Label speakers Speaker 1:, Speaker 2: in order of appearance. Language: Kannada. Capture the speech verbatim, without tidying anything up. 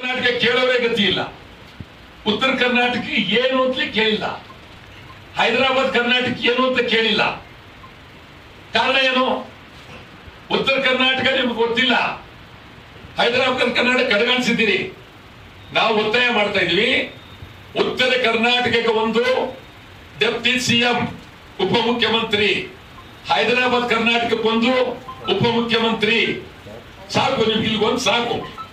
Speaker 1: ಕರ್ನಾಟಕ ಕೇಳೋರೇ ಗತಿ ಇಲ್ಲ. ಉತ್ತರ ಕರ್ನಾಟಕ ಏನು ಅಂತಲೇ ಕೇಳಿಲ್ಲ. ಹೈದರಾಬಾದ್ ಕರ್ನಾಟಕ ಏನು ಅಂತ ಕೇಳಿಲ್ಲ. ಕಾರಣ ಏನು? ಉತ್ತರ ಕರ್ನಾಟಕ ನಿಮ್ಗೆ ಗೊತ್ತಿಲ್ಲ, ಹೈದರಾಬಾದ್ ಕರ್ನಾಟಕ ಕಡೆಗಣಿಸಿದ್ದೀರಿ. ನಾವು ಒತ್ತಾಯ ಮಾಡ್ತಾ ಇದೀವಿ, ಉತ್ತರ ಕರ್ನಾಟಕಕ್ಕೆ ಒಂದು ಡೆಪ್ಟಿ ಸಿಎಂ ಉಪಮುಖ್ಯಮಂತ್ರಿ, ಹೈದರಾಬಾದ್ ಕರ್ನಾಟಕಕ್ಕೊಂದು ಉಪಮುಖ್ಯಮಂತ್ರಿ ಸಾಕು. ನಿಮ್ಗೆ ಇಲ್ಲಿಗೊಂದು ಸಾಕು.